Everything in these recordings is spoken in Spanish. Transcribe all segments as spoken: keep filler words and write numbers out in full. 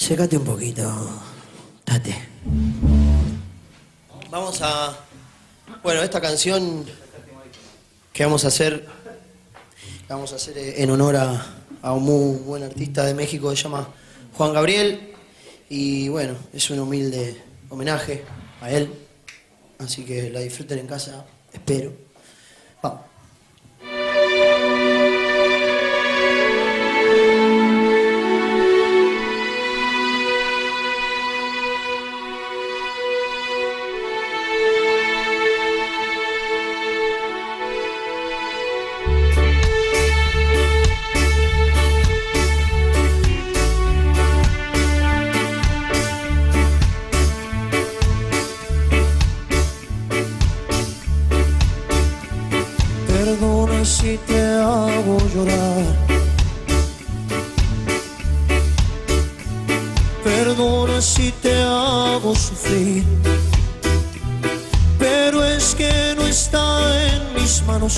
Sécate un poquito, Tate. Vamos a... Bueno, esta canción que vamos a hacer, la vamos a hacer en honor a, a un muy buen artista de México que se llama Juan Gabriel. Y bueno, es un humilde homenaje a él. Así que la disfruten en casa, espero. Vamos. Perdona si te hago llorar, perdona si te hago sufrir, pero es que no está en mis manos,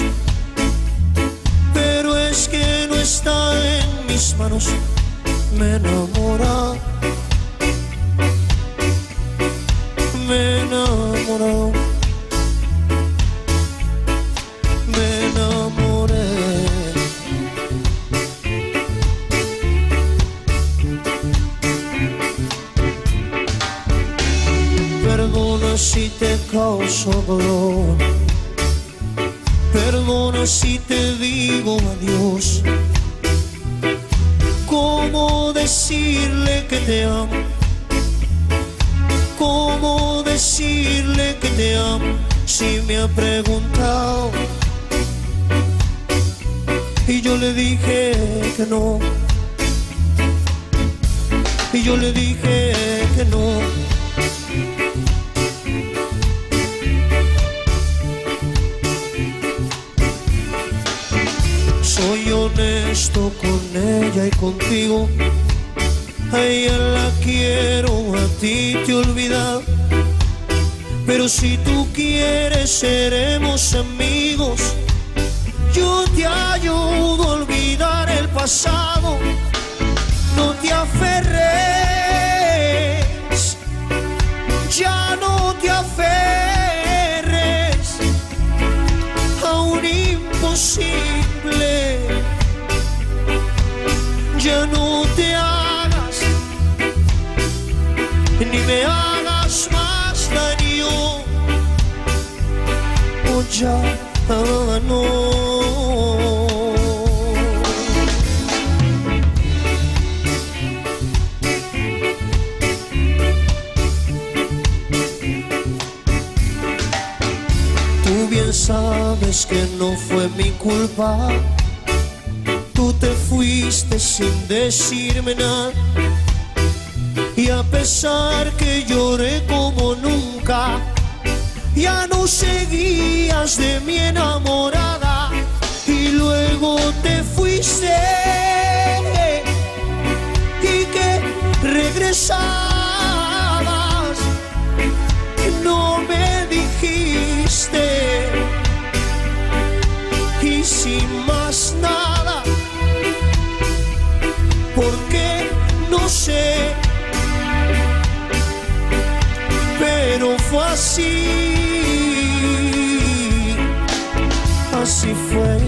pero es que no está en mis manos. Me enamora, me enamoró. Me enamoré. Perdona si te causo dolor, perdona si te digo adiós. ¿Cómo decirle que te amo? ¿Cómo decirle que te amo si me ha preguntado? Y yo le dije que no, y yo le dije que no. Soy honesto con ella y contigo, a ella la quiero, a ti te he olvidado. Pero si tú quieres seremos amigos. Yo te ayudo a olvidar el pasado. No te aferres, ya no te aferres a un imposible. Ya no te hagas, ni me hagas más daño. Oh, ya no. Tú bien sabes que no fue mi culpa. Tú te fuiste sin decirme nada. Y a pesar que lloré como nunca, ya no seguías de mi enamorada. Y luego te fuiste y que regresabas. No me dijiste. Y sin más nada, porque no sé, pero fue así, así fue.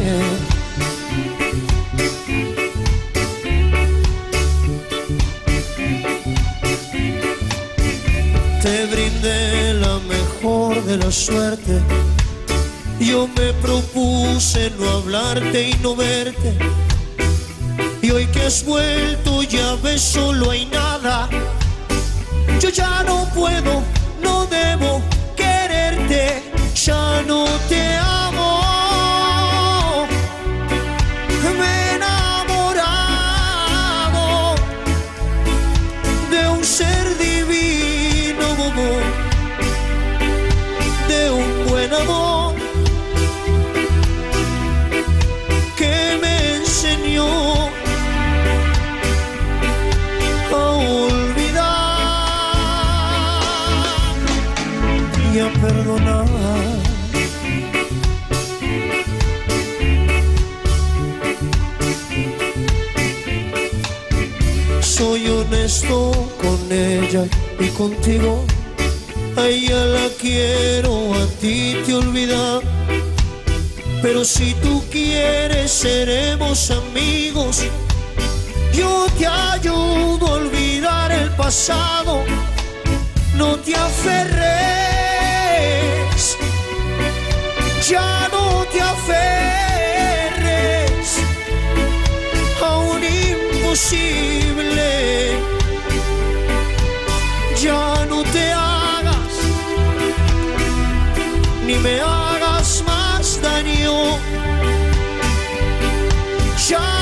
Te brindé la mejor de la suerte. Yo me propuse no hablarte y no verte. Y hoy que has vuelto ya ves, solo hay nada. Yo ya no puedo, no debo quererte. Ya no te amo. Me he enamorado de un ser divino, de un buen amor que me enseñó a olvidar y a perdonar. soy honesto con ella y contigo. A ella la quiero, a ti te olvidar. Pero si tú quieres seremos amigos. Yo te ayudo a olvidar el pasado. No te aferres, ya no te aferres a un imposible. Ya no te hagas, ni me hagas más daño. Ya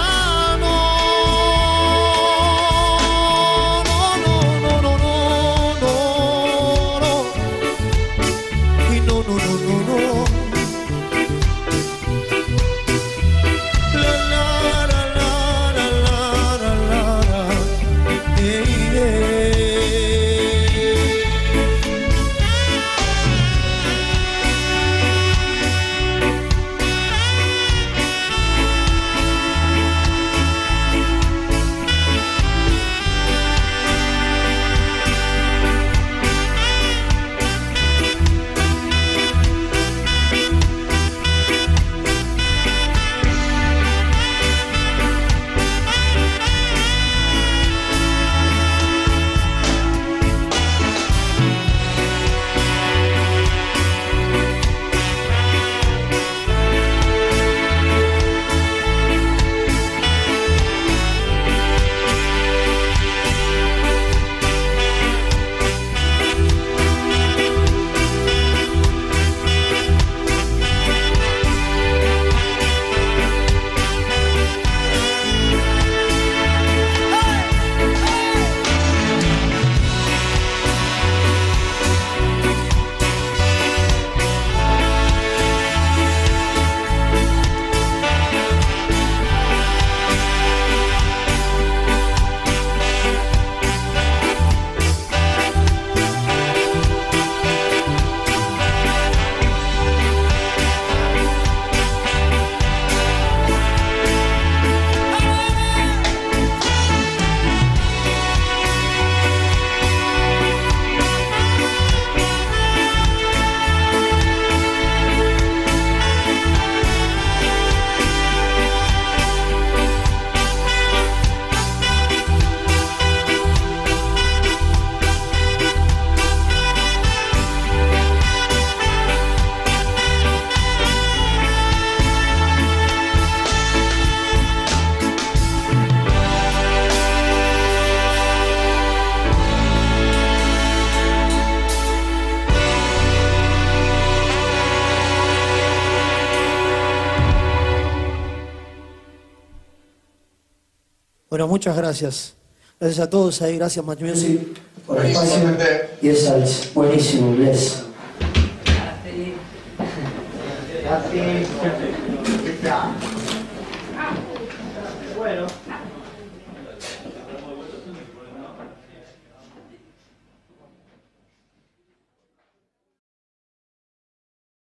Bueno, muchas gracias. Gracias a todos ahí, gracias Match Music por el espacio. Y el salsa. Buenísimo, bless. Gracias.